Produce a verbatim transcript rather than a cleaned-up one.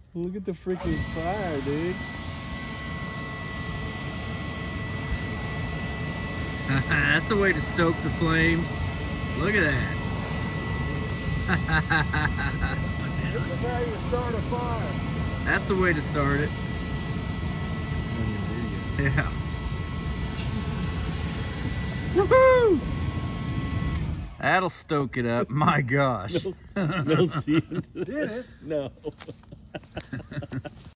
Look at the freaking fire, dude. That's a way to stoke the flames. Look at that. This is how you start a fire. That's a way to start it. Yeah. Woohoo! That'll stoke it up. My gosh. No, no, see, Did it? no.